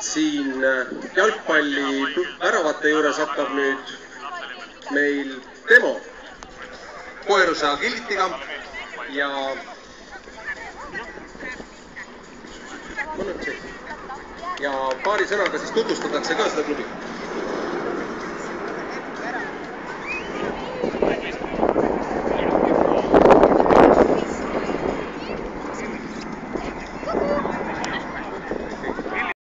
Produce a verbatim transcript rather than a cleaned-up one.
siin jalgpalli väravate juures hakkab nüüd meil demo koeruse agilitiga ja ja paari sõnaga siis tutvustatakse ka seda klubi.